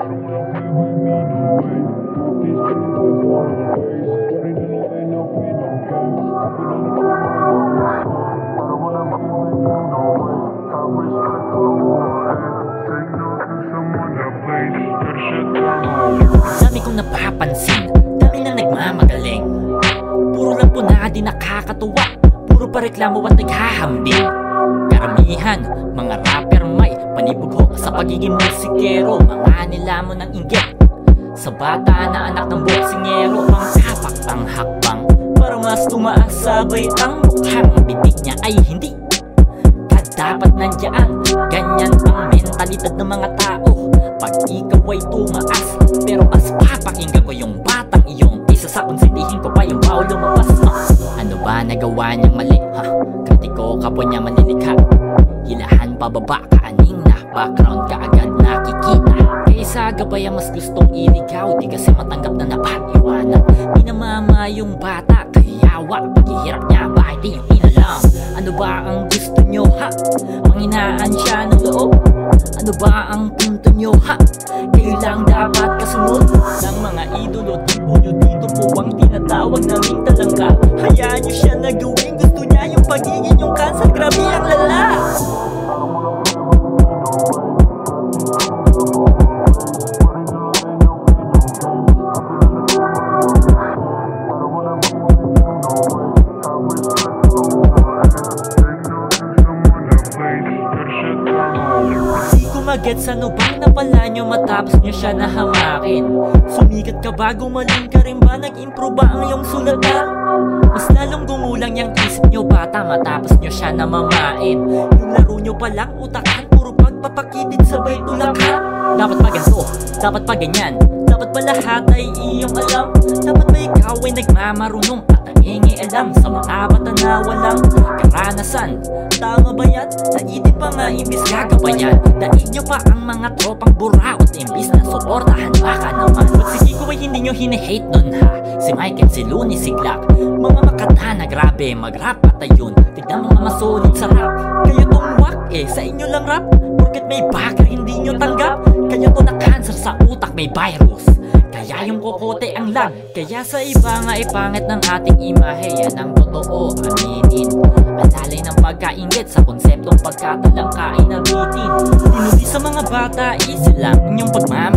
Dami kong napapansin, dami nang nagmamagaling. Puro lang po na di nakakatuwa, puro pa reklamo at naghahambing. Karamihan, mga rapper may panibugho sa pagiging musikero. Mga nilamon ng inggit sa bata na anak ng boksingero. Ang tapak, ang hakbang para mas tumaas sabay ang mukhang bitik niya ay hindi dapat nandiyan. Ganyan ang mentalidad ng mga tao pag ikaw ay tumaas. Pero mas papakinggan ko yung batang iyong isa sa konsintihin ko pa yung bawal lumabas. Ano ba nagawa niyang mali? Kritiko kapwa niya malilikha. Hilahan pababa kaaning na background ka agad nakikita. Kaysa gabayan mas gustong iligaw, di kasi matanggap na napag-iwanan. Di namama yung bata kahiyawa, paghihirap niya bakit di yung inalam? Ano ba ang gusto nyo ha? Manghinaan siya ng loob. Ano ba ang punto nyo ha? Kayo lang dapat kasunod ng mga idolo. Tipo nyo dito po ang tinatawag naming talangka. Hayaan nyo siya na gawin gusto niya. Yung pagiging yung cancer, grabe ang lala. Magets ano bang napala nyo matapos nyo siya nahamakin? Sumikat ka ba? Gumaling ka rin ba? Nag-improve ba ang iyong sulatan? Mas lalong gumulang yung isip nyo bata matapos nyo siya namamain. Yung laro nyo palang utakan, puro pagpapakitid sabay tulakan. Dapat pa ganito, dapat pa ganyan, dapat pa lahat ay iyong alam. Dapat ba ikaw ay nagmamarunong at nangingi alam sa mga bata na walang karanasan? Tama ba yan? Naitin pa nga imbis gagabayan. Daig nyo pa ang mga tropang buraot imbis na suportahan baka naman. Ba't si Kiko ay hindi nyo hinihate nun ha? Si Michael, si Looney, si Glock, mga makata na grabe mag-rap at ayun. Tignan mga masolid sa rap. Kayo tong wak sa inyo lang rap. Porket may backer hindi nyo tanggap. Kayo to na cancer sa utak may virus. Kaya yung kokote ang lag. Kaya sa iba nga ipangit ng ating imahe. Yan ang totoo, aminin. Alalay ng pagkaingit sa konseptong pagkatalangkain na bitin. Tinuli sa mga bata, easy lang yung pagmamahal.